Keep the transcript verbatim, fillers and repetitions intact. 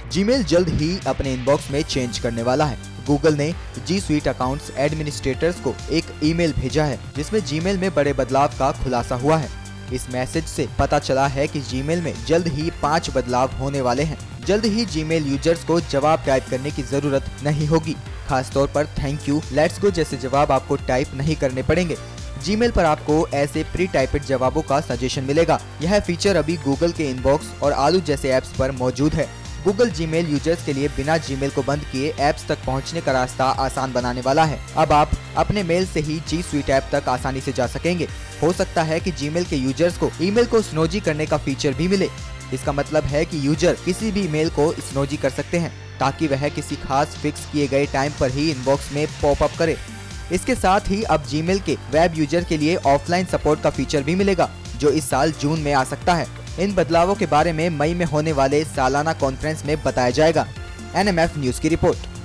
Gmail जल्द ही अपने inbox में चेंज करने वाला है। गूगल ने जी स्वीट अकाउंट्स एडमिनिस्ट्रेटर्स को एक ईमेल भेजा है जिसमें जीमेल में बड़े बदलाव का खुलासा हुआ है। इस मैसेज से पता चला है कि जीमेल में जल्द ही पाँच बदलाव होने वाले हैं। जल्द ही जीमेल यूजर्स को जवाब टाइप करने की जरूरत नहीं होगी। खास तौर पर थैंक यू, लेट्स गो जैसे जवाब आपको टाइप नहीं करने पड़ेंगे। जीमेल पर आपको ऐसे प्री टाइपेड जवाबों का सजेशन मिलेगा। यह फीचर अभी गूगल के इनबॉक्स और आलू जैसे ऐप्स पर मौजूद है। गूगल जीमेल यूजर्स के लिए बिना जीमेल को बंद किए ऐप्स तक पहुंचने का रास्ता आसान बनाने वाला है। अब आप अपने मेल से ही जी स्वीट ऐप तक आसानी से जा सकेंगे। हो सकता है कि जीमेल के यूजर्स को ईमेल को स्नोजी करने का फीचर भी मिले। इसका मतलब है कि यूजर किसी भी मेल को स्नोजी कर सकते हैं ताकि वह किसी खास फिक्स किए गए टाइम पर ही इनबॉक्स में पॉप अप करे। इसके साथ ही अब जीमेल के वेब यूजर के लिए ऑफलाइन सपोर्ट का फीचर भी मिलेगा जो इस साल जून में आ सकता है। इन बदलावों के बारे में मई में होने वाले सालाना कॉन्फ्रेंस में बताया जाएगा। एन एम एफ न्यूज की रिपोर्ट।